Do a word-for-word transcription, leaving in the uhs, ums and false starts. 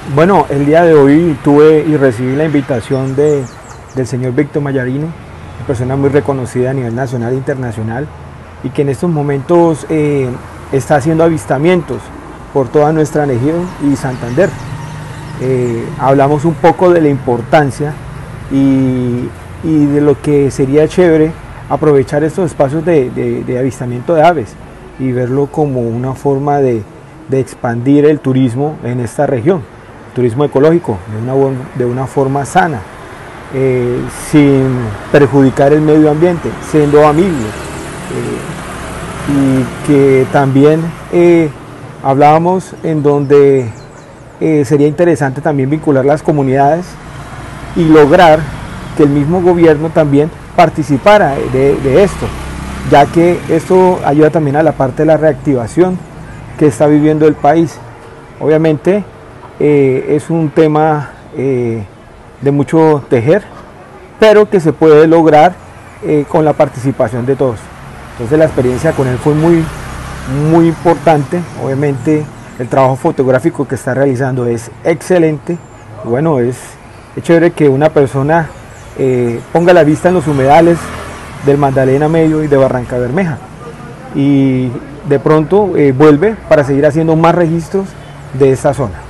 Bueno, el día de hoy tuve y recibí la invitación de, del señor Víctor Mayarino, una persona muy reconocida a nivel nacional e internacional, y que en estos momentos eh, está haciendo avistamientos por toda nuestra región y Santander. Eh, hablamos un poco de la importancia y, y de lo que sería chévere aprovechar estos espacios de, de, de avistamiento de aves y verlo como una forma de, de expandir el turismo en esta región, el turismo ecológico, de una, de una forma sana, eh, sin perjudicar el medio ambiente, siendo amigables, eh, y que también eh, hablábamos en donde eh, sería interesante también vincular las comunidades y lograr que el mismo gobierno también participara de, de esto, ya que esto ayuda también a la parte de la reactivación que está viviendo el país. Obviamente eh, es un tema eh, de mucho tejer, pero que se puede lograr eh, con la participación de todos. Entonces la experiencia con él fue muy, muy importante. Obviamente el trabajo fotográfico que está realizando es excelente. Y bueno, es, es chévere que una persona eh, ponga la vista en los humedales del Magdalena Medio y de Barranca Bermeja, y de pronto eh, vuelve para seguir haciendo más registros de esta zona.